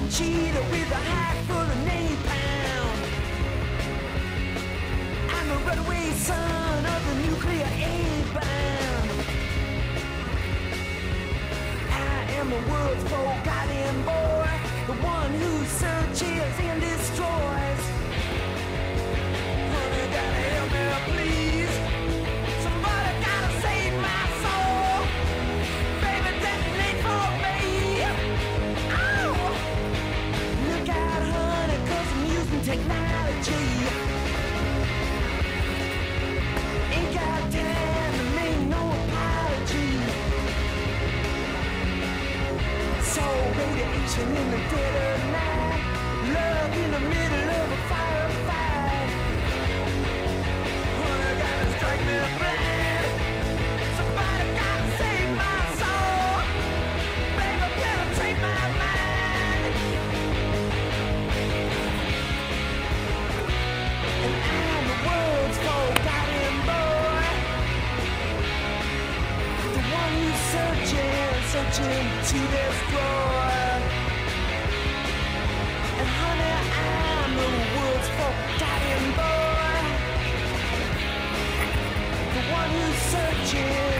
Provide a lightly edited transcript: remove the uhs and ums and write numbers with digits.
cheetah with a hat full of napalm. I'm the runaway son of the nuclear A-bomb. I am the world's forgotten boy, the one who searches and destroys. Honey, gotta help me, please. Somebody gotta save my soul. Baby, detonate for me. Oh! Look out, honey, 'cause I'm using technology. Ain't got time to make no apology. So radiation in the dead of night, love in the middle of a firefight. Honey, gotta strike me blind. Somebody gotta save my soul. Baby, penetrate my mind. And I'm the world's forgotten boy, the one who's searching to destroy. And honey, I'm the world's forgotten boy, the one who's searching